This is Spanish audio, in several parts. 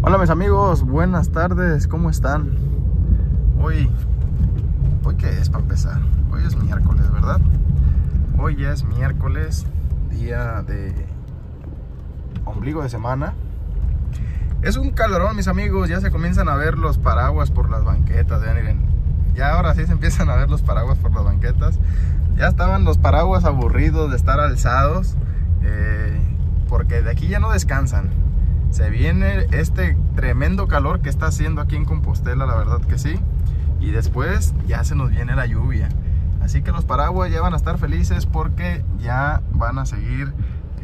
Hola mis amigos, buenas tardes, ¿cómo están? Hoy ¿qué es para empezar? Hoy es miércoles, ¿verdad? Hoy ya es miércoles, día de ombligo de semana. Es un calorón, mis amigos, ya se comienzan a ver los paraguas por las banquetas, ya miren. Ya ahora sí se empiezan a ver los paraguas por las banquetas. Ya estaban los paraguas aburridos de estar alzados, porque de aquí ya no descansan. Se viene este tremendo calor que está haciendo aquí en Compostela, la verdad que sí. Y después ya se nos viene la lluvia. Así que los paraguas ya van a estar felices porque ya van a seguir,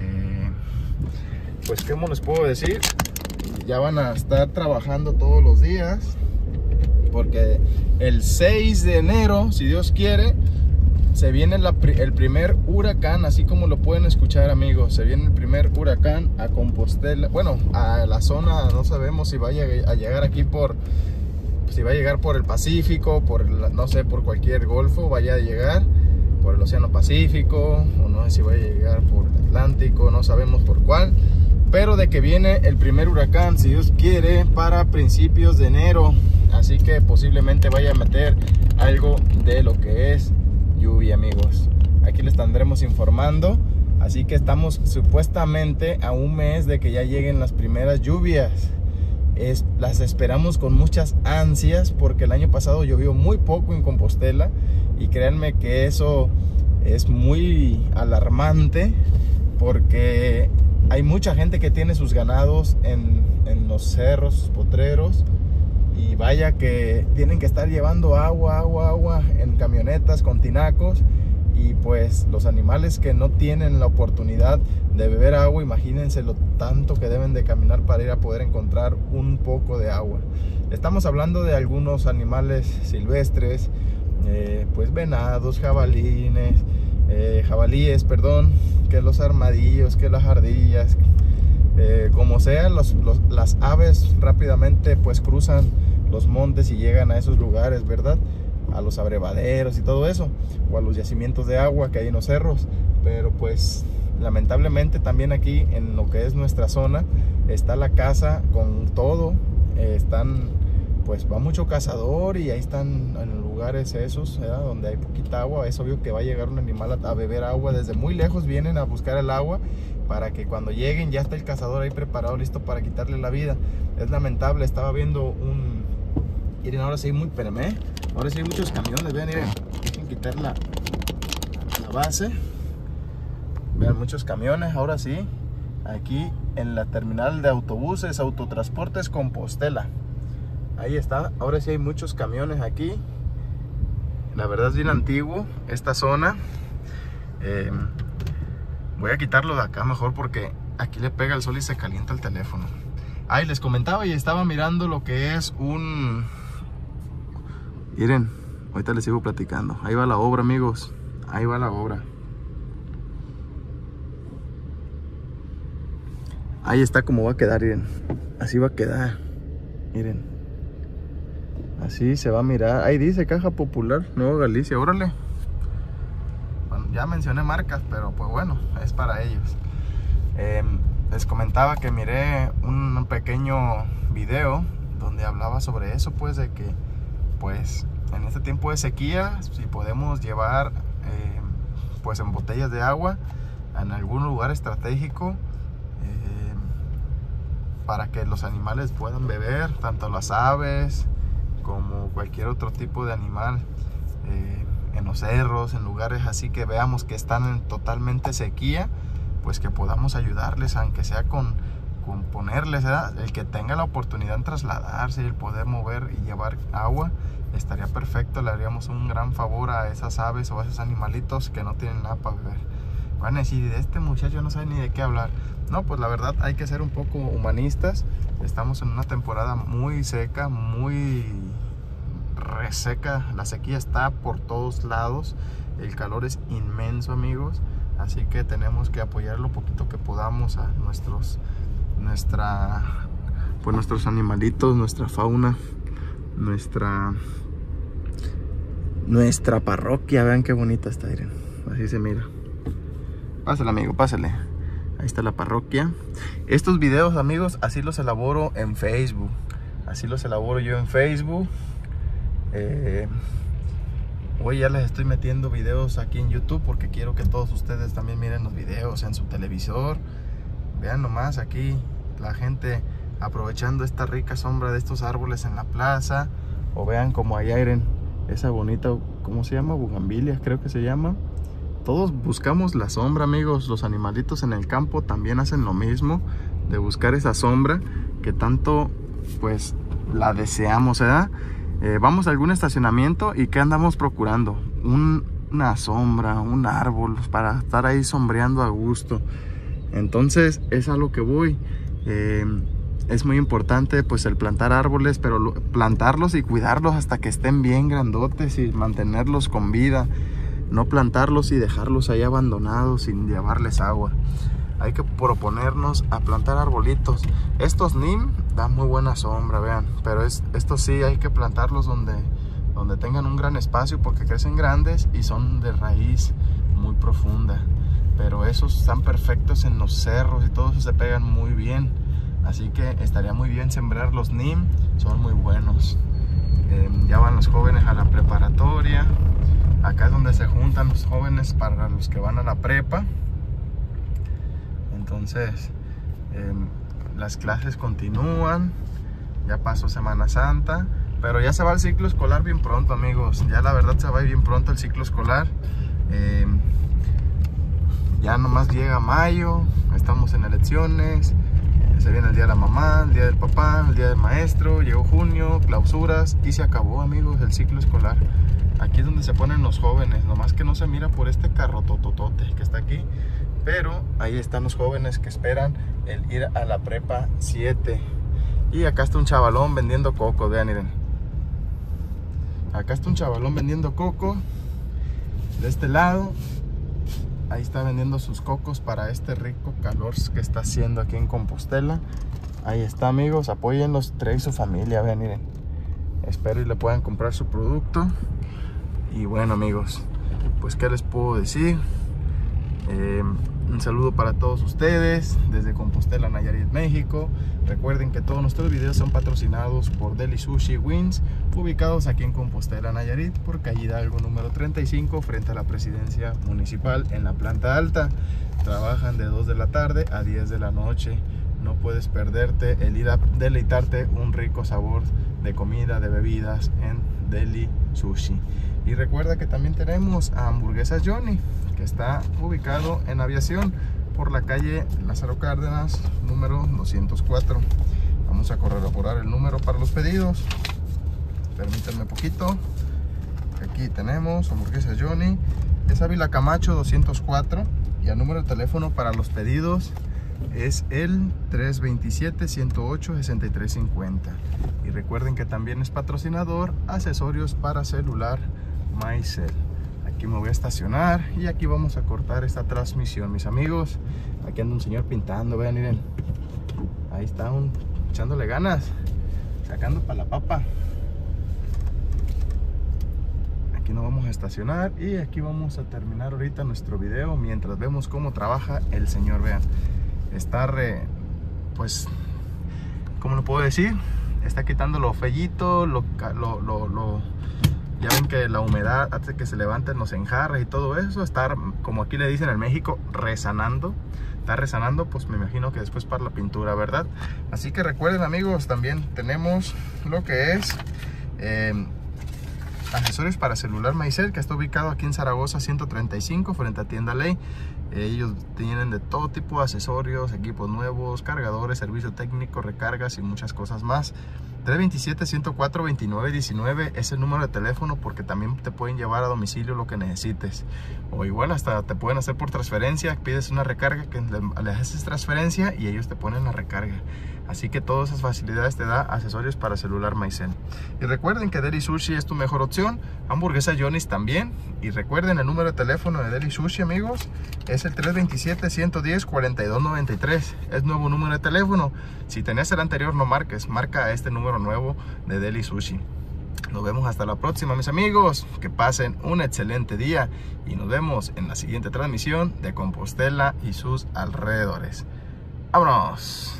pues ¿cómo les puedo decir? Ya van a estar trabajando todos los días. Porque el 6 de enero, si Dios quiere, se viene el primer huracán, así como lo pueden escuchar, amigos. Se viene el primer huracán a Compostela. Bueno, a la zona, no sabemos si vaya a llegar aquí si va a llegar por el Pacífico, no sé, por cualquier golfo, vaya a llegar por el Océano Pacífico, o no sé si vaya a llegar por el Atlántico, no sabemos por cuál. Pero de que viene el primer huracán, si Dios quiere, para principios de enero. Así que posiblemente vaya a meter algo de lo que es lluvia, amigos. Aquí les tendremos informando. Así que estamos supuestamente a un mes de que ya lleguen las primeras lluvias. Las esperamos con muchas ansias porque el año pasado llovió muy poco en Compostela. Y créanme que eso es muy alarmante porque hay mucha gente que tiene sus ganados en los cerros, sus potreros. Y vaya que tienen que estar llevando agua en camionetas con tinacos. Y pues los animales que no tienen la oportunidad de beber agua, imagínense lo tanto que deben de caminar para ir a poder encontrar un poco de agua. Estamos hablando de algunos animales silvestres, pues venados, jabalíes, que los armadillos, que las ardillas. Como sea, las aves rápidamente pues cruzan los montes y llegan a esos lugares, ¿verdad? A los abrevaderos y todo eso, o a los yacimientos de agua que hay en los cerros. Pero pues lamentablemente también aquí en lo que es nuestra zona está la caza con todo. Pues va mucho cazador y ahí están en lugares esos, ¿verdad? Donde hay poquita agua. Es obvio que va a llegar un animal a beber agua. Desde muy lejos vienen a buscar el agua para que cuando lleguen ya está el cazador ahí preparado, listo para quitarle la vida. Es lamentable. Estaba viendo miren, ahora sí ahora sí hay muchos camiones. Vean, miren, dejen quitar la base. Vean, muchos camiones, ahora sí, aquí en la terminal de autobuses, Autotransportes Compostela. Ahí está, ahora sí hay muchos camiones aquí. La verdad es bien antiguo esta zona. Voy a quitarlo de acá mejor porque aquí le pega el sol y se calienta el teléfono. Ahí les comentaba y estaba mirando lo que es Miren, ahorita les sigo platicando. Ahí va la obra, amigos. Ahí va la obra. Ahí está como va a quedar, miren. Así va a quedar. Miren. Así se va a mirar. Ahí dice Caja Popular Nueva Galicia, órale. Bueno, ya mencioné marcas, pero pues bueno, es para ellos. Les comentaba que miré un pequeño video donde hablaba sobre eso, pues de que pues en este tiempo de sequía, si podemos llevar pues en botellas de agua en algún lugar estratégico, para que los animales puedan beber, tanto las aves como cualquier otro tipo de animal, en los cerros, en lugares así que veamos que están en totalmente sequía, pues que podamos ayudarles, aunque sea con ponerles, ¿verdad? El que tenga la oportunidad en trasladarse y el poder mover y llevar agua, estaría perfecto. Le haríamos un gran favor a esas aves o a esos animalitos que no tienen nada para beber. Van a decir, de este muchacho no sabe ni de qué hablar. No, pues la verdad hay que ser un poco humanistas. Estamos en una temporada muy seca, muy reseca. La sequía está por todos lados. El calor es inmenso, amigos. Así que tenemos que apoyar lo poquito que podamos a nuestros animalitos, nuestra fauna, nuestra parroquia. Vean qué bonita está, miren. Así se mira. Pásale, amigo, pásale. Ahí está la parroquia. Estos videos, amigos, así los elaboro en Facebook. Así los elaboro yo en Facebook. Hoy ya les estoy metiendo videos aquí en YouTube porque quiero que todos ustedes también miren los videos en su televisor. Vean nomás aquí la gente aprovechando esta rica sombra de estos árboles en la plaza. O vean como allá en esa bonita, ¿cómo se llama? Bugambilia, creo que se llama. Todos buscamos la sombra, amigos. Los animalitos en el campo también hacen lo mismo, de buscar esa sombra que tanto pues la deseamos, ¿verdad? Vamos a algún estacionamiento y ¿qué andamos procurando? Una sombra, un árbol para estar ahí sombreando a gusto. Entonces es a lo que voy. Es muy importante pues el plantar árboles, pero plantarlos y cuidarlos hasta que estén bien grandotes y mantenerlos con vida. No plantarlos y dejarlos ahí abandonados sin llevarles agua. Hay que proponernos a plantar arbolitos. Estos neem dan muy buena sombra, vean. Pero estos sí hay que plantarlos donde tengan un gran espacio, porque crecen grandes y son de raíz muy profunda. Pero esos están perfectos en los cerros y todos se pegan muy bien. Así que estaría muy bien sembrar los neem. Son muy buenos. Ya van los jóvenes a la preparatoria. Acá es donde se juntan los jóvenes para los que van a la prepa. Entonces las clases continúan. Ya pasó Semana Santa, pero ya se va el ciclo escolar bien pronto, amigos. Ya la verdad se va bien pronto el ciclo escolar. Ya nomás llega mayo, estamos en elecciones. Se viene el día de la mamá, el día del papá, el día del maestro. Llegó junio, clausuras y se acabó, amigos, el ciclo escolar. Aquí es donde se ponen los jóvenes, nomás que no se mira por este carro tototote que está aquí. Pero ahí están los jóvenes que esperan el ir a la prepa 7. Y acá está un chavalón vendiendo coco, vean, miren. Acá está un chavalón vendiendo coco. De este lado, ahí está vendiendo sus cocos para este rico calor que está haciendo aquí en Compostela. Ahí está, amigos, apóyenlos, trae su familia, vean, miren. Espero y le puedan comprar su producto. Y bueno, amigos, pues qué les puedo decir. Un saludo para todos ustedes desde Compostela, Nayarit, México. Recuerden que todos nuestros videos son patrocinados por Deli Sushi Wings, ubicados aquí en Compostela, Nayarit, por calle Hidalgo número 35, frente a la presidencia municipal en la planta alta. Trabajan de 2 de la tarde a 10 de la noche. No puedes perderte el ir a deleitarte un rico sabor de comida, de bebidas en Deli Sushi. Y recuerda que también tenemos a Hamburguesas Johnny, que está ubicado en Aviación por la calle Lázaro Cárdenas número 204. Vamos a corroborar el número para los pedidos. Permítanme un poquito. Aquí tenemos Hamburguesas Johnny, es Ávila Camacho 204, y el número de teléfono para los pedidos es el 327-108-6350. Y recuerden que también es patrocinador accesorios para celular Maicel. Aquí me voy a estacionar y aquí vamos a cortar esta transmisión, mis amigos. Aquí anda un señor pintando, vean, miren. Ahí está echándole ganas, sacando para la papa. Aquí nos vamos a estacionar y aquí vamos a terminar ahorita nuestro video mientras vemos cómo trabaja el señor, vean. Está pues, ¿cómo lo puedo decir? Está quitando lo fellito, ya ven que la humedad hace que se levanten los enjarres y todo eso. Está, como aquí le dicen en México, resanando. Está resanando, pues me imagino que después para la pintura, ¿verdad? Así que recuerden, amigos, también tenemos lo que es accesorios para celular Maicel, que está ubicado aquí en Zaragoza 135, frente a Tienda Ley. Ellos tienen de todo tipo de accesorios, equipos nuevos, cargadores, servicio técnico, recargas y muchas cosas más. 327-104-2919 es el número de teléfono, porque también te pueden llevar a domicilio lo que necesites. O igual hasta te pueden hacer por transferencia. Pides una recarga, que le haces transferencia y ellos te ponen la recarga. Así que todas esas facilidades te da accesorios para celular Maicel. Y recuerden que Deli Sushi es tu mejor opción. Hamburguesa Johnny's también. Y recuerden el número de teléfono de Deli Sushi, amigos, es el 327-110-4293. Es nuevo número de teléfono. Si tenías el anterior, no marques. Marca este número nuevo de Deli Sushi. Nos vemos hasta la próxima, mis amigos. Que pasen un excelente día y nos vemos en la siguiente transmisión de Compostela y sus alrededores. ¡Vámonos!